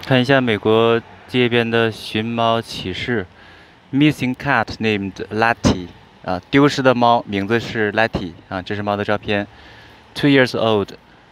看一下美国街边的寻猫启事 ，Missing cat named Letty 啊，丢失的猫名字是 Letty 啊，这是猫的照片。2 years old,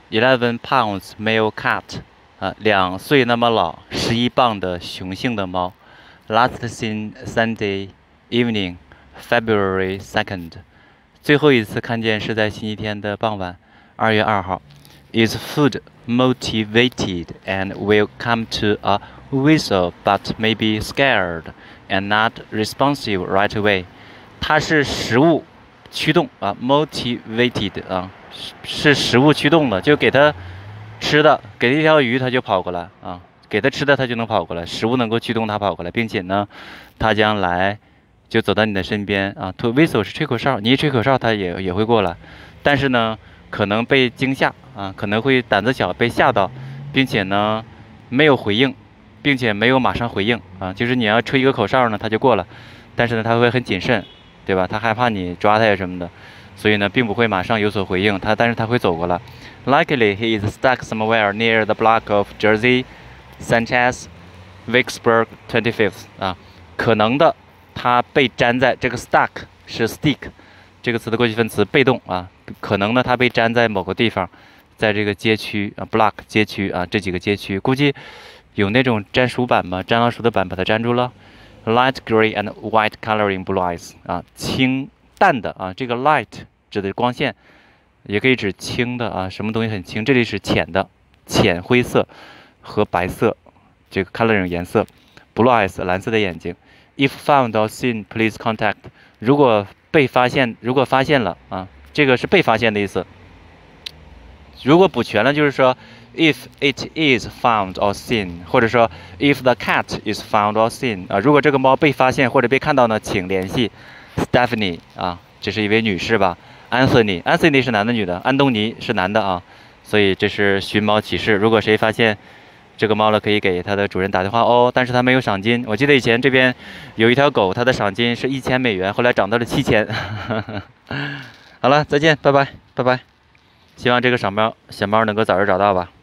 11 pounds male cat 啊，2岁那么老，11磅的雄性的猫。Last seen Sunday evening, February 2nd，最后一次看见是在星期天的傍晚，2月2号。Is food motivated and will come to a whistle, but may be scared and not responsive right away. 它是食物驱动啊，motivated 啊，是食物驱动的，就给它吃的，给它一条鱼，它就跑过来啊，给它吃的，它就能跑过来，食物能够驱动它跑过来，并且呢，它将来就走到你的身边啊。To whistle 是吹口哨，你一吹口哨，它也会过来，但是呢，可能被惊吓啊，可能会胆子小被吓到，并且呢没有回应，并且没有马上回应啊，就是你要吹一个口哨呢，它就过了，但是呢，它会很谨慎，对吧？它害怕你抓它呀什么的，所以呢，并不会马上有所回应，但是它会走过来。Likely he is stuck somewhere near the block of Jersey, Sanchez, Vicksburg 25th 啊，可能的，它被粘在这个 stuck 是 stick 这个词的过去分词，被动啊，可能呢它被粘在某个地方，在这个街区啊 block 街区啊这几个街区，估计有那种粘鼠板嘛，粘老鼠的板把它粘住了。Light gray and white coloring blue eyes 啊，清淡的啊，这个 light 指的光线，也可以指清的啊，什么东西很清，这里是浅的，浅灰色和白色，这个 coloring 颜色。Blue eyes 蓝色的眼睛。If found or seen, please contact。如果发现了啊，这个是被发现的意思。如果补全了，就是说 if it is found or seen， 或者说 if the cat is found or seen 啊，如果这个猫被发现或者被看到呢，请联系 Stephanie 啊，这是一位女士吧。Anthony 是男的女的，安东尼是男的啊，所以这是寻猫启事。如果谁发现这个猫了，可以给它的主人打电话哦，但是它没有赏金。我记得以前这边有一条狗，它的赏金是$1000，后来涨到了7000。好了，再见，拜拜，拜拜。希望这个小猫能够早日找到吧。